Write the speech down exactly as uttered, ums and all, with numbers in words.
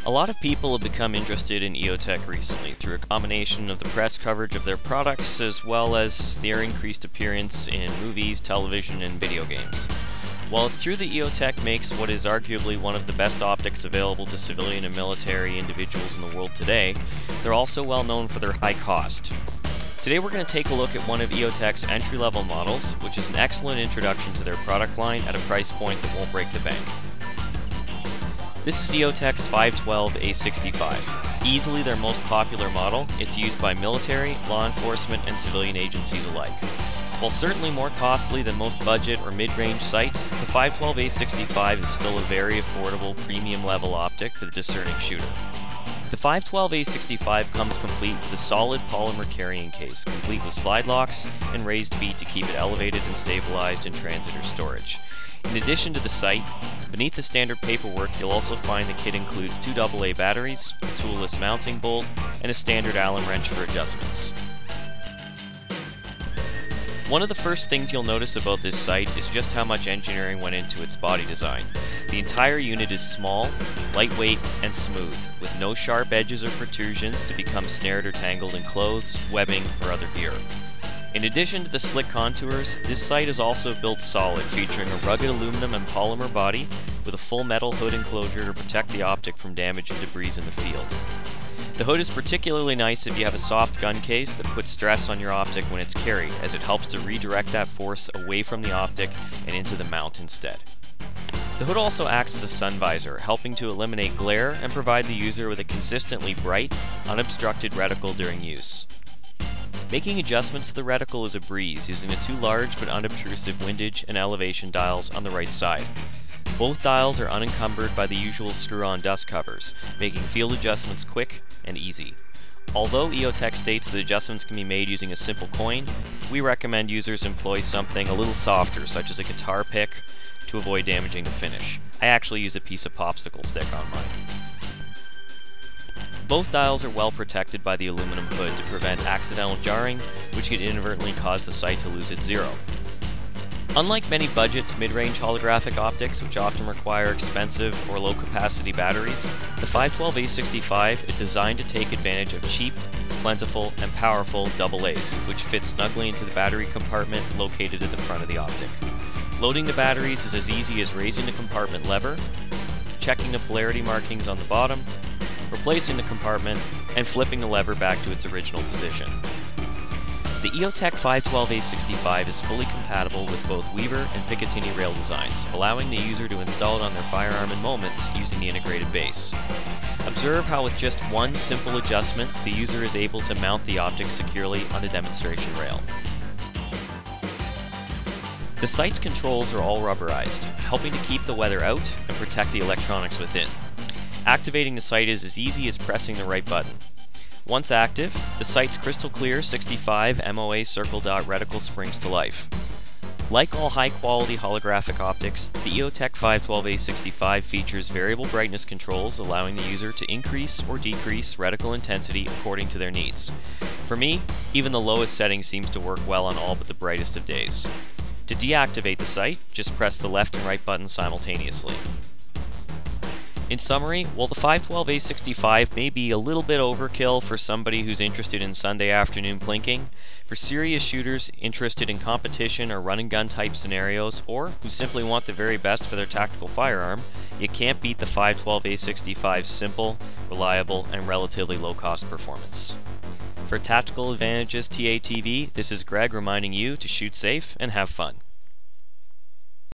A lot of people have become interested in EOTech recently through a combination of the press coverage of their products as well as their increased appearance in movies, television, and video games. While it's true that EOTech makes what is arguably one of the best optics available to civilian and military individuals in the world today, they're also well known for their high cost. Today we're going to take a look at one of EOTech's entry-level models, which is an excellent introduction to their product line at a price point that won't break the bank. This is EOTech's five twelve A sixty-five. Easily their most popular model, it's used by military, law enforcement, and civilian agencies alike. While certainly more costly than most budget or mid-range sights, the five twelve A sixty-five is still a very affordable premium level optic for the discerning shooter. The five twelve A sixty-five comes complete with a solid polymer carrying case, complete with slide locks and raised feet to keep it elevated and stabilized in transit or storage. In addition to the sight, beneath the standard paperwork you'll also find the kit includes two double A batteries, a toolless mounting bolt, and a standard Allen wrench for adjustments. One of the first things you'll notice about this sight is just how much engineering went into its body design. The entire unit is small, lightweight, and smooth, with no sharp edges or protrusions to become snared or tangled in clothes, webbing, or other gear. In addition to the slick contours, this sight is also built solid, featuring a rugged aluminum and polymer body with a full metal hood enclosure to protect the optic from damage and debris in the field. The hood is particularly nice if you have a soft gun case that puts stress on your optic when it's carried, as it helps to redirect that force away from the optic and into the mount instead. The hood also acts as a sun visor, helping to eliminate glare and provide the user with a consistently bright, unobstructed reticle during use. Making adjustments to the reticle is a breeze, using the two large but unobtrusive windage and elevation dials on the right side. Both dials are unencumbered by the usual screw-on dust covers, making field adjustments quick and easy. Although EOTech states that adjustments can be made using a simple coin, we recommend users employ something a little softer, such as a guitar pick, to avoid damaging the finish. I actually use a piece of popsicle stick on mine. Both dials are well protected by the aluminum hood to prevent accidental jarring, which could inadvertently cause the sight to lose its zero. Unlike many budget to mid-range holographic optics, which often require expensive or low-capacity batteries, the five twelve A sixty-five is designed to take advantage of cheap, plentiful, and powerful double A's, which fit snugly into the battery compartment located at the front of the optic. Loading the batteries is as easy as raising the compartment lever, checking the polarity markings on the bottom, replacing the compartment, and flipping the lever back to its original position. The EOTech five twelve A sixty-five is fully compatible with both Weaver and Picatinny rail designs, allowing the user to install it on their firearm in moments using the integrated base. Observe how with just one simple adjustment, the user is able to mount the optic securely on the demonstration rail. The sight's controls are all rubberized, helping to keep the weather out and protect the electronics within. Activating the sight is as easy as pressing the right button. Once active, the sight's crystal clear sixty-five M O A circle dot reticle springs to life. Like all high-quality holographic optics, the EOTech five twelve A sixty-five features variable brightness controls, allowing the user to increase or decrease reticle intensity according to their needs. For me, even the lowest setting seems to work well on all but the brightest of days. To deactivate the sight, just press the left and right buttons simultaneously. In summary, while the five twelve A sixty-five may be a little bit overkill for somebody who's interested in Sunday afternoon plinking, for serious shooters interested in competition or run-and-gun type scenarios, or who simply want the very best for their tactical firearm, you can't beat the five twelve A sixty-five's simple, reliable, and relatively low-cost performance. For Tactical Advantages T A T V, this is Greg reminding you to shoot safe and have fun.